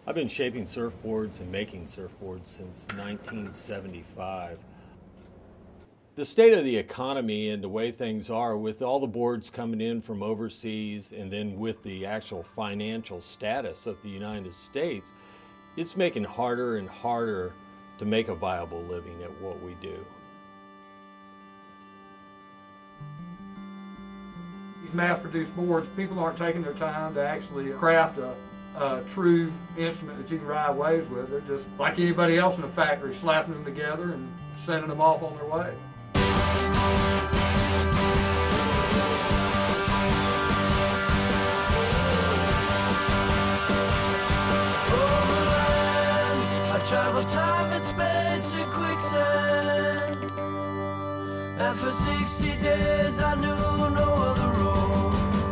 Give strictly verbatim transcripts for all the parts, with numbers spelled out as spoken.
I've been shaping surfboards and making surfboards since nineteen seventy-five. The state of the economy and the way things are, with all the boards coming in from overseas and then with the actual financial status of the United States, it's making it harder and harder to make a viable living at what we do. These mass-produced boards, people aren't taking their time to actually craft a, a true instrument that you can ride waves with. They're just like anybody else in a factory, slapping them together and sending them off on their way. I travel time and space in quicksand, and for sixty days I knew no other road.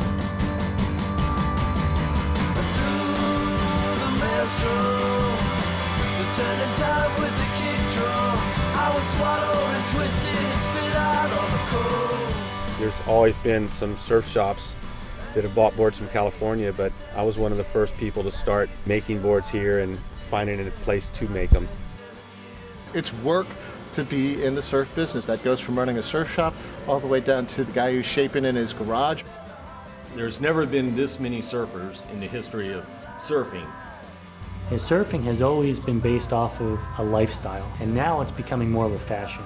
And through the maelstrom, the turning tide with the kick drum, I was swallowed and twisted and spit out on the cold. There's always been some surf shops that have bought boards from California, but I was one of the first people to start making boards here and finding a place to make them. It's work to be in the surf business. That goes from running a surf shop all the way down to the guy who's shaping in his garage. There's never been this many surfers in the history of surfing. And surfing has always been based off of a lifestyle, and now it's becoming more of a fashion.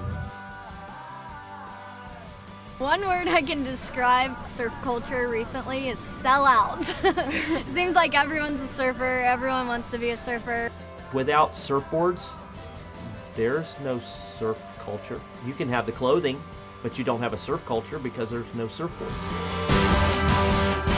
One word I can describe surf culture recently is sellout. It seems like everyone's a surfer, everyone wants to be a surfer. Without surfboards, there's no surf culture. You can have the clothing, but you don't have a surf culture because there's no surfboards.